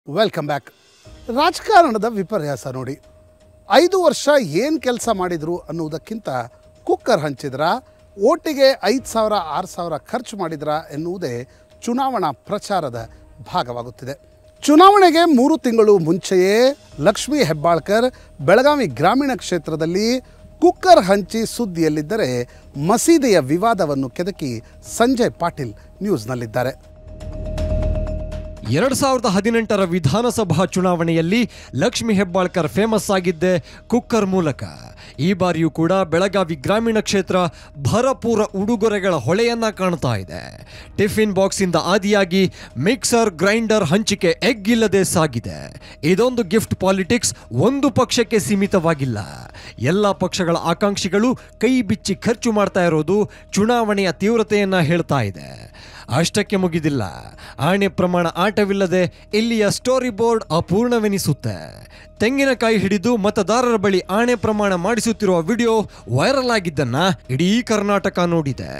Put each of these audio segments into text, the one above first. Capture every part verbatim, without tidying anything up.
Welcome back. ರಾಜಕಾರಣದ ವಿಪರ್ಯಾಸ ನೋಡಿ. ಐದು ವರ್ಷ ಏನು ಕೆಲಸ ಮಾಡಿದರು ಅನ್ನುವುದಕ್ಕಿಂತ ಕುಕ್ಕರ್ ಹಂಚಿದ್ರ, ಓಟಿಗೆ ಐದು ಸಾವಿರ ಆರು ಸಾವಿರ ಖರ್ಚು ಮಾಡಿದ್ರ ಎನ್ನುವುದೇ ಚುನಾವಣಾ ಪ್ರಚಾರದ ಭಾಗವಾಗುತ್ತಿದೆ. ಚುನಾವಣೆಗೆ ಮೂರು ತಿಂಗಳು ಮುಂಚೆಯೇ ಲಕ್ಷ್ಮಿ ಹೆಬ್ಬಾಳ್ಕರ್ ಬೆಳಗಾವಿ ಗ್ರಾಮೀಣ ಕ್ಷೇತ್ರದಲ್ಲಿ ಕುಕ್ಕರ್ ಹಂಚಿ ಸುದ್ದಿಯಲ್ಲಿದ್ದರೆ, ಮಸೀದಿಯ ವಿವಾದವನ್ನು ಕೆದಕಿ ಸಂಜಯ್ ಪಾಟೀಲ್ ನ್ಯೂಸ್ನಲ್ಲಿದ್ದಾರೆ. ಎರಡು ಸಾವಿರದ ಹದಿನೆಂಟರ ವಿಧಾನಸಭಾ ಚುನಾವಣೆಯಲ್ಲಿ ಲಕ್ಷ್ಮಿ ಹೆಬ್ಬಾಳ್ಕರ್ ಫೇಮಸ್ ಆಗಿದ್ದೆ ಕುಕ್ಕರ್ ಮೂಲಕ. ಈ ಬಾರಿಯೂ ಕೂಡ ಬೆಳಗಾವಿ ಗ್ರಾಮೀಣ ಕ್ಷೇತ್ರ ಭರಪೂರ ಉಡುಗೊರೆಗಳ ಹೊಳೆಯನ್ನ ಕಾಣ್ತಾ ಇದೆ. ಟಿಫಿನ್ ಬಾಕ್ಸಿಂದ ಆದಿಯಾಗಿ ಮಿಕ್ಸರ್, ಗ್ರೈಂಡರ್ ಹಂಚಿಕೆ ಎಗ್ಗಿಲ್ಲದೆ ಸಾಗಿದೆ. ಇದೊಂದು ಗಿಫ್ಟ್ ಪಾಲಿಟಿಕ್ಸ್ ಒಂದು ಪಕ್ಷಕ್ಕೆ ಸೀಮಿತವಾಗಿಲ್ಲ. ಎಲ್ಲ ಪಕ್ಷಗಳ ಆಕಾಂಕ್ಷಿಗಳು ಕೈ ಬಿಚ್ಚಿ ಖರ್ಚು ಮಾಡ್ತಾ ಇರೋದು ಚುನಾವಣೆಯ ತೀವ್ರತೆಯನ್ನ ಹೇಳ್ತಾ ಇದೆ. ಅಷ್ಟಕ್ಕೆ ಮುಗಿದಿಲ್ಲ, ಆಣೆ ಪ್ರಮಾಣ ಆಟವಿಲ್ಲದೆ ಇಲ್ಲಿಯ ಸ್ಟೋರಿ ಬೋರ್ಡ್ ಅಪೂರ್ಣವೆನಿಸುತ್ತೆ. ತೆಂಗಿನಕಾಯಿ ಹಿಡಿದು ಮತದಾರರ ಬಳಿ ಆಣೆ ಪ್ರಮಾಣ ಮಾಡಿಸುತ್ತಿರುವ ವಿಡಿಯೋ ವೈರಲ್ ಆಗಿದ್ದನ್ನ ಇಡೀ ಕರ್ನಾಟಕ ನೋಡಿದೆ.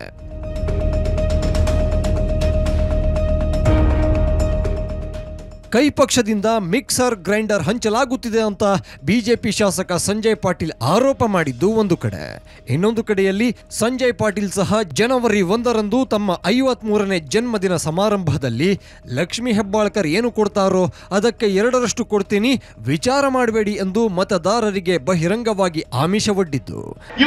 ಕೈ ಪಕ್ಷದಿಂದ ಮಿಕ್ಸರ್, ಗ್ರೈಂಡರ್ ಹಂಚಲಾಗುತ್ತಿದೆ ಅಂತ ಬಿಜೆಪಿ ಶಾಸಕ ಸಂಜಯ್ ಪಾಟೀಲ್ ಆರೋಪ ಮಾಡಿದ್ದು ಒಂದು ಕಡೆ. ಇನ್ನೊಂದು ಕಡೆಯಲ್ಲಿ ಸಂಜಯ್ ಪಾಟೀಲ್ ಸಹ ಜನವರಿ ಒಂದರಂದು ತಮ್ಮ ಐವತ್ ಮೂರನೇ ಜನ್ಮದಿನ ಸಮಾರಂಭದಲ್ಲಿ ಲಕ್ಷ್ಮಿ ಹೆಬ್ಬಾಳ್ಕರ್ ಏನು ಕೊಡ್ತಾರೋ ಅದಕ್ಕೆ ಎರಡರಷ್ಟು ಕೊಡ್ತೀನಿ, ವಿಚಾರ ಮಾಡಬೇಡಿ ಎಂದು ಮತದಾರರಿಗೆ ಬಹಿರಂಗವಾಗಿ ಆಮಿಷವೊಡ್ಡಿದ್ದು.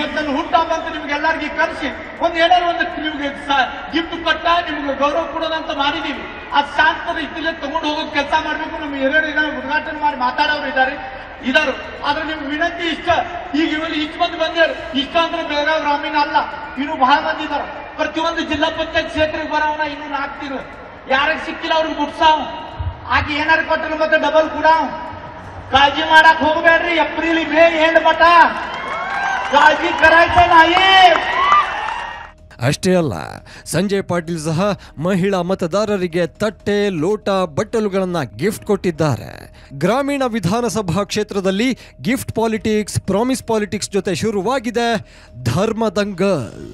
ಗೌರವ ಕೊಡೋದಂತ ಮಾಡಿದೀವಿ. ಅದು ಶಾಂತ ರೀತಿಯಲ್ಲಿ ತಗೊಂಡು ಹೋಗೋದು ಕೆಲಸ ಮಾಡಬೇಕು. ನಮ್ಮ ಹಿರಿಯರು ಇದ್ದಾರೆ, ಉದ್ಘಾಟನೆ ಮಾಡಿ ಮಾತಾಡೋರು ಇದ್ದಾರೆ ಇದಾರು. ಆದ್ರೆ ನಿಮ್ಗೆ ವಿನಂತಿ ಇಷ್ಟ, ಈಗ ಇವರು ಇಷ್ಟು ಮಂದಿ ಬಂದಿರು. ಇಷ್ಟ ಅಂದ್ರೆ ಬೆಳಗಾವಿ ಗ್ರಾಮೀಣ ಅಲ್ಲ, ಇನ್ನು ಬಹಳ ಮಂದಿ ಇದಾರೆ. ಪ್ರತಿಯೊಂದು ಜಿಲ್ಲಾ ಪಂಚಾಯತ್ ಕ್ಷೇತ್ರಕ್ಕೆ ಬರೋಣ, ಇನ್ನು ನಾಲ್ಕು ತಿಂಗಳು ಯಾರಿಗೆ ಸಿಕ್ಕಿಲ್ಲ ಅವ್ರಿಗೆ ಮುಟ್ಸಾವ್, ಆಕೆ ಏನಾರು ಕೊಟ್ಟರು ಮತ್ತೆ ಡಬಲ್ ಕೂಡ. ಕಾಳಜಿ ಮಾಡಕ್ ಹೋಗ್ಬೇಡ್ರಿ. ಏಪ್ರಿಲ್ ಮೇ ಎಂಡ್ ಮಟ ಕಾಳಜಿ ಕರಾಯ್ತೆ ನಾಯಿ. ಅಷ್ಟೇ ಅಲ್ಲ, ಸಂಜಯ್ ಪಾಟೀಲ್ ಸಹ ಮಹಿಳಾ ಮತದಾರರಿಗೆ ತಟ್ಟೆ, ಲೋಟ, ಬಟ್ಟಲುಗಳನ್ನು ಗಿಫ್ಟ್ ಕೊಟ್ಟಿದ್ದಾರೆ. ಗ್ರಾಮೀಣ ವಿಧಾನಸಭಾ ಕ್ಷೇತ್ರದಲ್ಲಿ ಗಿಫ್ಟ್ ಪಾಲಿಟಿಕ್ಸ್, ಪ್ರಾಮಿಸ್ ಪಾಲಿಟಿಕ್ಸ್ ಜೊತೆ ಶುರುವಾಗಿದೆ ಧರ್ಮ ದಂಗಲ್.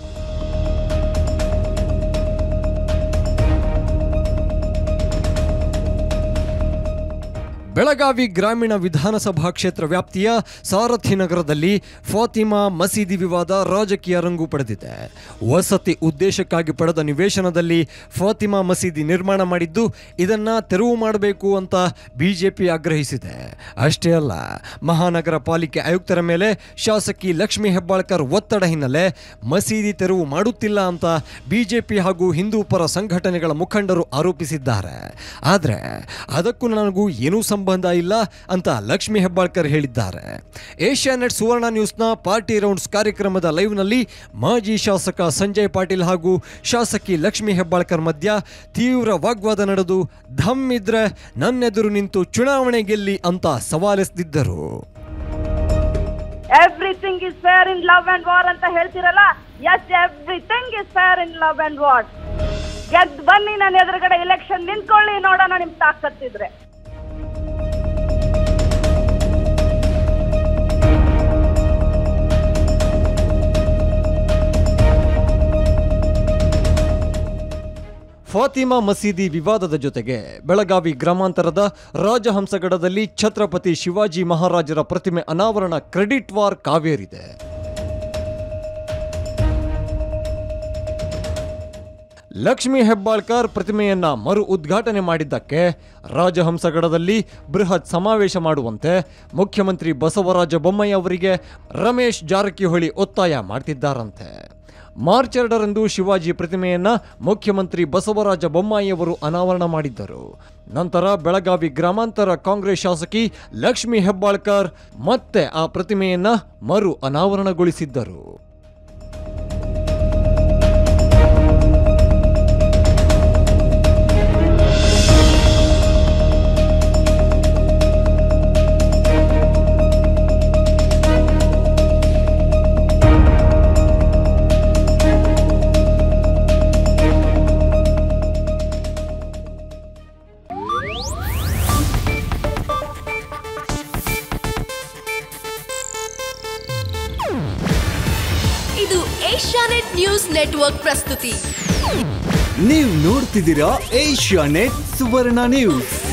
ಬೆಳಗಾವಿ ಗ್ರಾಮೀಣ ವಿಧಾನಸಭಾ ಕ್ಷೇತ್ರ ವ್ಯಾಪ್ತಿಯ ಸಾರಥಿ ನಗರದಲ್ಲಿ ಫಾತಿಮಾ ಮಸೀದಿ ವಿವಾದ ರಾಜಕೀಯ ರಂಗು ಪಡೆದಿದೆ. ವಸತಿ ಉದ್ದೇಶಕ್ಕಾಗಿ ಪಡೆದ ನಿವೇಶನದಲ್ಲಿ ಫಾತಿಮಾ ಮಸೀದಿ ನಿರ್ಮಾಣ ಮಾಡಿದ್ದು, ಇದನ್ನ ತೆರವು ಮಾಡಬೇಕು ಅಂತ ಬಿಜೆಪಿ ಆಗ್ರಹಿಸಿದೆ. ಅಷ್ಟೇ ಅಲ್ಲ, ಮಹಾನಗರ ಪಾಲಿಕೆ ಆಯುಕ್ತರ ಮೇಲೆ ಶಾಸಕಿ ಲಕ್ಷ್ಮಿ ಹೆಬ್ಬಾಳ್ಕರ್ ಒತ್ತಡ ಹಿನ್ನೆಲೆ ಮಸೀದಿ ತೆರವು ಮಾಡುತ್ತಿಲ್ಲ ಅಂತ ಬಿಜೆಪಿ ಹಾಗೂ ಹಿಂದೂ ಪರ ಸಂಘಟನೆಗಳ ಮುಖಂಡರು ಆರೋಪಿಸಿದ್ದಾರೆ. ಆದರೆ ಅದಕ್ಕೂ ನನಗೂ ಏನೂ ಸಂಬಂಧ ಇಲ್ಲ ಅಂತ ಲಕ್ಷ್ಮಿ ಹೆಬ್ಬಾಳ್ಕರ್ ಹೇಳಿದ್ದಾರೆ. ಏಷ್ಯಾನೆಟ್ ಸುವರ್ಣ ನ್ಯೂಸ್ನ ಪಾರ್ಟಿ ರೌಂಡ್ಸ್ ಕಾರ್ಯಕ್ರಮದ ಲೈವ್ನಲ್ಲಿ ಮಾಜಿ ಶಾಸಕ ಸಂಜಯ್ ಪಾಟೀಲ್ ಹಾಗೂ ಶಾಸಕಿ ಲಕ್ಷ್ಮಿ ಹೆಬ್ಬಾಳ್ಕರ್ ಮಧ್ಯ ತೀವ್ರ ವಾಗ್ವಾದ ನಡೆದು, ಧಮ್ ಇದ್ರೆ ನನ್ನೆದುರು ನಿಂತು ಚುನಾವಣೆ ಗೆಲ್ಲಿ ಅಂತ ಸವಾಲೆಸೆದಿದ್ದರು. Everything is fair in love and war ಅಂತ ಹೇಳ್ತಿರಲ್ಲ, yes everything is fair in love and war. ಗೆದ್ದು ಬನ್ನಿ, ನನ್ನ ಎದುರುಗಡೆ ಎಲೆಕ್ಷನ್ ನಿಂತ್ಕೊಳ್ಳಿ, ನೋಡೋಣ ನಿಮ್ ತಾಕತ್ತಿದ್ರೆ. ಫಾತಿಮಾ ಮಸೀದಿ ವಿವಾದದ ಜೊತೆಗೆ ಬೆಳಗಾವಿ ಗ್ರಾಮಾಂತರದ ರಾಜಹಂಸಗಡದಲ್ಲಿ ಛತ್ರಪತಿ ಶಿವಾಜಿ ಮಹಾರಾಜರ ಪ್ರತಿಮೆ ಅನಾವರಣ ಕ್ರೆಡಿಟ್ ವಾರ್ ಕಾವೇರಿದೆ. ಲಕ್ಷ್ಮಿ ಹೆಬ್ಬಾಳ್ಕರ್ ಪ್ರತಿಮೆಯನ್ನ ಮರು ಉದ್ಘಾಟನೆ ಮಾಡಿದ್ದಕ್ಕೆ ರಾಜಹಂಸಗಡದಲ್ಲಿ ಬೃಹತ್ ಸಮಾವೇಶ ಮಾಡುವಂತೆ ಮುಖ್ಯಮಂತ್ರಿ ಬಸವರಾಜ ಬೊಮ್ಮಾಯಿ ಅವರಿಗೆ ರಮೇಶ್ ಜಾರಕಿಹೊಳಿ ಒತ್ತಾಯ ಮಾಡ್ತಿದ್ದಾರಂತೆ. ಮಾರ್ಚ್ ಎರಡರಂದು ಶಿವಾಜಿ ಪ್ರತಿಮೆಯನ್ನ ಮುಖ್ಯಮಂತ್ರಿ ಬಸವರಾಜ ಬೊಮ್ಮಾಯಿ ಅವರು ಅನಾವರಣ ಮಾಡಿದ್ದರು. ನಂತರ ಬೆಳಗಾವಿ ಗ್ರಾಮಾಂತರ ಕಾಂಗ್ರೆಸ್ ಶಾಸಕಿ ಲಕ್ಷ್ಮಿ ಹೆಬ್ಬಾಳ್ಕರ್ ಮತ್ತೆ ಆ ಪ್ರತಿಮೆಯನ್ನ ಮರು ಅನಾವರಣಗೊಳಿಸಿದ್ದರು. ಇದು ಏಷ್ಯಾನೆಟ್ ನ್ಯೂಸ್ ನೆಟ್ವರ್ಕ್ ಪ್ರಸ್ತುತಿ. ನೀವು ನೋಡ್ತಿದ್ದೀರಾ ಏಷ್ಯಾನೆಟ್ ಸುವರ್ಣ ನ್ಯೂಸ್.